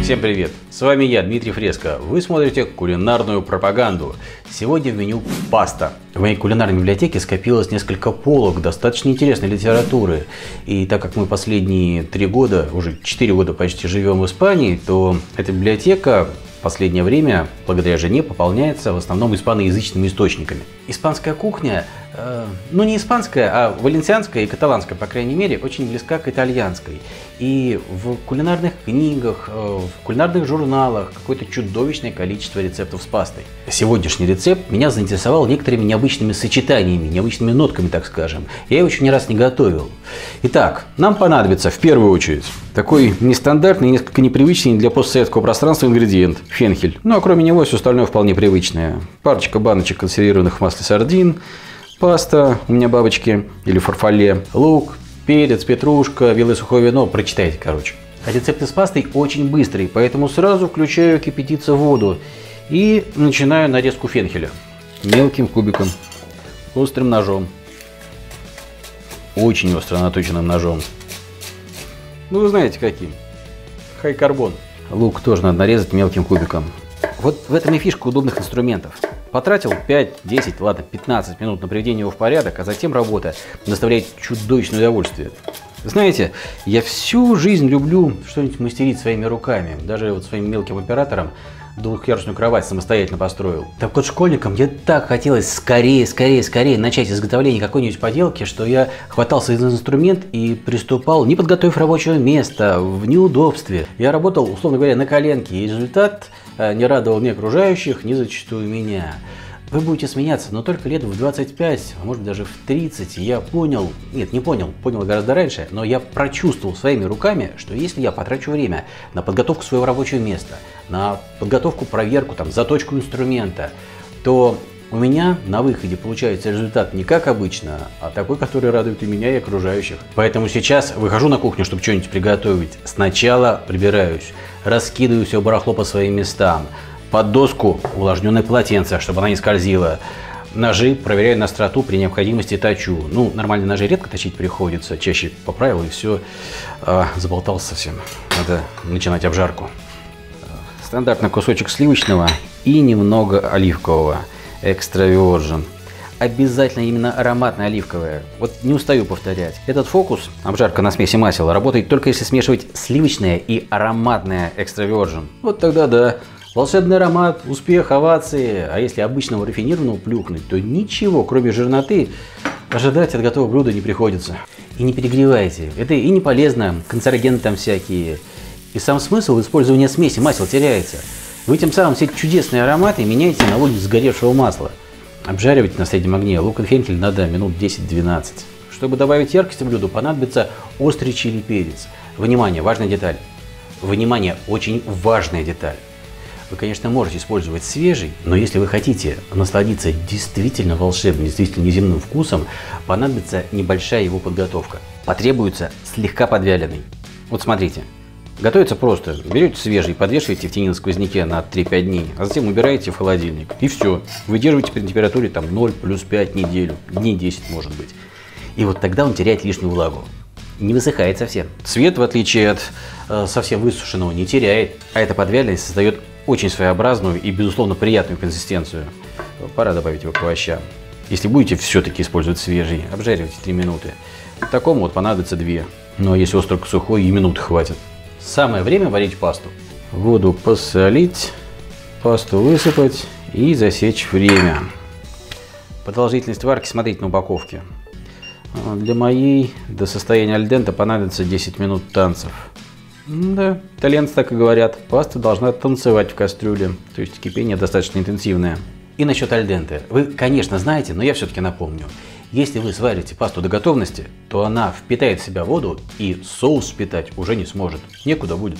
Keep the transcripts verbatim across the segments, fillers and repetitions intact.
Всем привет! С вами я, Дмитрий Фреско. Вы смотрите кулинарную пропаганду. Сегодня в меню паста. В моей кулинарной библиотеке скопилось несколько полок достаточно интересной литературы. И так как мы последние три года, уже четыре года почти живем в Испании, то эта библиотека в последнее время, благодаря жене, пополняется в основном испаноязычными источниками. Испанская кухня, э, ну не испанская, а валенсианская и каталанская, по крайней мере, очень близка к итальянской. И в кулинарных книгах, э, в кулинарных журналах какое-то чудовищное количество рецептов с пастой. Сегодняшний рецепт меня заинтересовал некоторыми необычными сочетаниями, необычными нотками, так скажем. Я его еще ни раз не готовил. Итак, нам понадобится в первую очередь такой нестандартный, несколько непривычный для постсоветского пространства ингредиент – фенхель. Ну а кроме него все остальное вполне привычное. Парочка баночек консервированных в масле сардин, паста, у меня бабочки или фарфале, лук, перец, петрушка, белое сухое вино. Прочитайте, короче. А рецепты с пастой очень быстрый, поэтому сразу включаю кипятиться воду и начинаю нарезку фенхеля. Мелким кубиком, острым ножом. Очень остро наточенным ножом. Ну, вы знаете каким. Хай-карбон. Лук тоже надо нарезать мелким кубиком. Вот в этом и фишка удобных инструментов. Потратил пять, десять, ладно, пятнадцать минут на приведение его в порядок, а затем работа доставляет чудовищное удовольствие. Знаете, я всю жизнь люблю что-нибудь мастерить своими руками. Даже вот своим мелким оператором двухъярусную кровать самостоятельно построил. Так вот, школьникам мне так хотелось скорее, скорее, скорее начать изготовление какой-нибудь поделки, что я хватался за инструмент и приступал, не подготовив рабочего места, в неудобстве. Я работал, условно говоря, на коленке, и результат не радовал ни окружающих, ни зачастую меня. Вы будете смеяться, но только лет в двадцать пять, а может быть даже в тридцать, я понял, нет, не понял, понял гораздо раньше, но я прочувствовал своими руками, что если я потрачу время на подготовку своего рабочего места, на подготовку, проверку, там, заточку инструмента, то у меня на выходе получается результат не как обычно, а такой, который радует и меня, и окружающих. Поэтому сейчас выхожу на кухню, чтобы что-нибудь приготовить. Сначала прибираюсь, раскидываю все барахло по своим местам. Под доску увлажненное полотенце, чтобы она не скользила. Ножи проверяю на остроту, при необходимости точу. Ну, нормальные ножи редко точить приходится, чаще поправил и все, а, заболтался совсем. Надо начинать обжарку. Стандартный кусочек сливочного и немного оливкового. Extra virgin. Обязательно именно ароматное оливковое. Вот не устаю повторять. Этот фокус, обжарка на смеси масел, работает только если смешивать сливочное и ароматное Extra virgin. Вот тогда да. Волшебный аромат, успех, овации. А если обычного рафинированного плюхнуть, то ничего, кроме жирноты, ожидать от готового блюда не приходится. И не перегревайте. Это и не полезно, канцерогены там всякие. И сам смысл использования смеси масел теряется. Вы тем самым все эти чудесные ароматы меняете на вонь сгоревшего масла. Обжаривать на среднем огне лук и фенхель надо минут десять-двенадцать. Чтобы добавить яркости блюду, понадобится острый чили перец. Внимание, важная деталь. Внимание, очень важная деталь. Вы, конечно, можете использовать свежий, но если вы хотите насладиться действительно волшебным, действительно неземным вкусом, понадобится небольшая его подготовка. Потребуется слегка подвяленный. Вот смотрите. Готовится просто. Берете свежий, подвешиваете в тени на сквозняке на три-пять дней, а затем убираете в холодильник. И все. Выдерживаете при температуре там ноль плюс пять неделю, дней десять может быть. И вот тогда он теряет лишнюю влагу. Не высыхает совсем. Цвет, в отличие от э, совсем высушенного, не теряет. А эта подвяленность создает очень своеобразную и, безусловно, приятную консистенцию. Пора добавить его к овощам. Если будете все-таки использовать свежий, обжаривайте три минуты. Такому вот понадобится две. Ну а если острый сухой, и минуты хватит. Самое время варить пасту. Воду посолить, пасту высыпать и засечь время. Продолжительность варки смотрите на упаковке. Для моей до состояния аль денте понадобится десять минут танцев. Да, итальянцы так и говорят. Паста должна танцевать в кастрюле, то есть кипение достаточно интенсивное. И насчет аль денте. Вы, конечно, знаете, но я все-таки напомню. Если вы сварите пасту до готовности, то она впитает в себя воду и соус впитать уже не сможет. Некуда будет.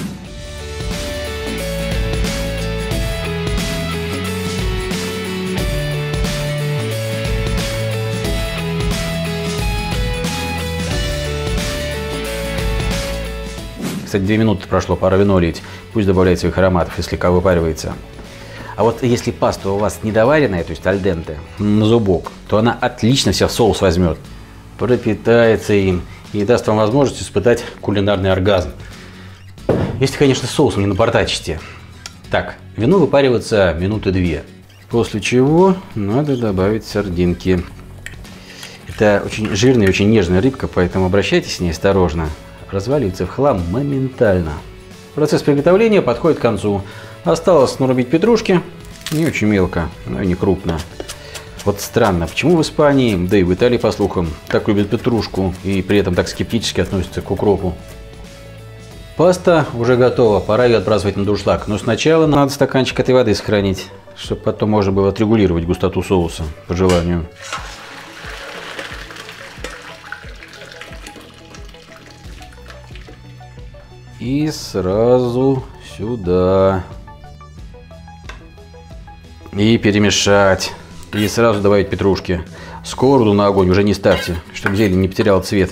Кстати, две минуты прошло, пора вино лить. Пусть добавляет своих ароматов и слегка выпаривается. А вот если паста у вас недоваренная, то есть аль денте, на зубок, то она отлично себя в соус возьмет, пропитается им и даст вам возможность испытать кулинарный оргазм. если, конечно, с соусом не напортачите. Так, вино выпаривается минуты две. После чего надо добавить сардинки. Это очень жирная и очень нежная рыбка, поэтому обращайтесь с ней осторожно. Разваливается в хлам моментально. Процесс приготовления подходит к концу. Осталось нарубить петрушки. Не очень мелко, но и не крупно. Вот странно, почему в Испании, да и в Италии, по слухам, так любят петрушку и при этом так скептически относятся к укропу. Паста уже готова, пора ее отбрасывать на дуршлаг. Но сначала надо стаканчик этой воды сохранить, чтобы потом можно было отрегулировать густоту соуса по желанию. И сразу сюда. И перемешать. И сразу добавить петрушки. Сковороду на огонь уже не ставьте, чтобы зелень не потеряла цвет.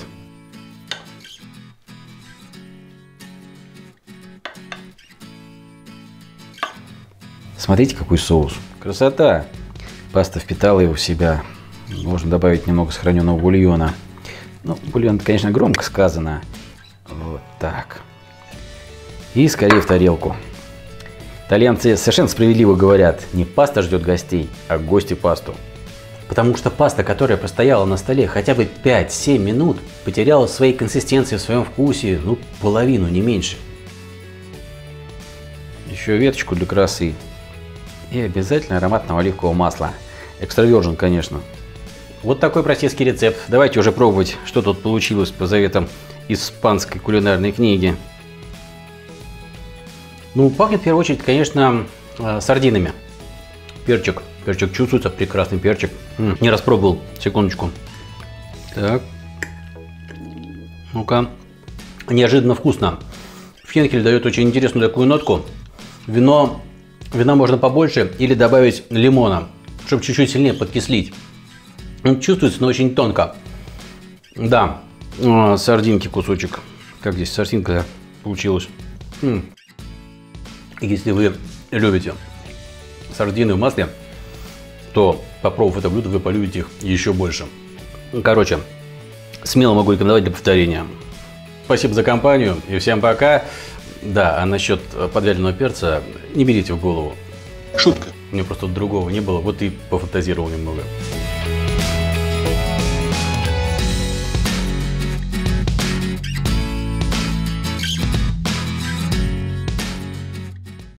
Смотрите, какой соус. Красота. Паста впитала его в себя. Можно добавить немного сохраненного бульона. Ну, бульон, конечно, громко сказано. Вот так. И скорее в тарелку. Итальянцы совершенно справедливо говорят, не паста ждет гостей, а гости пасту. Потому что паста, которая постояла на столе хотя бы пять-семь минут, потеряла в своей консистенции, в своем вкусе, ну, половину, не меньше. Еще веточку для красы. И обязательно ароматного оливкового масла. Экстра virgin, конечно. Вот такой простецкий рецепт. Давайте уже пробовать, что тут получилось по заветам испанской кулинарной книги. Ну, пахнет в первую очередь, конечно, сардинами. Перчик. Перчик чувствуется, прекрасный перчик. М-м, не распробовал, секундочку. Так. Ну-ка. Неожиданно вкусно. Фенхель дает очень интересную такую нотку. Вино, вина можно побольше или добавить лимона, чтобы чуть-чуть сильнее подкислить. Чувствуется, но очень тонко. Да, сардинки кусочек. Как здесь сардинка получилась. М-м. Если вы любите сардины в масле, то, попробовав это блюдо, вы полюбите их еще больше. Короче, смело могу рекомендовать для повторения. Спасибо за компанию и всем пока. Да, а насчет подвяленного перца не берите в голову. Шутка. У меня просто другого не было, вот и пофантазировал немного.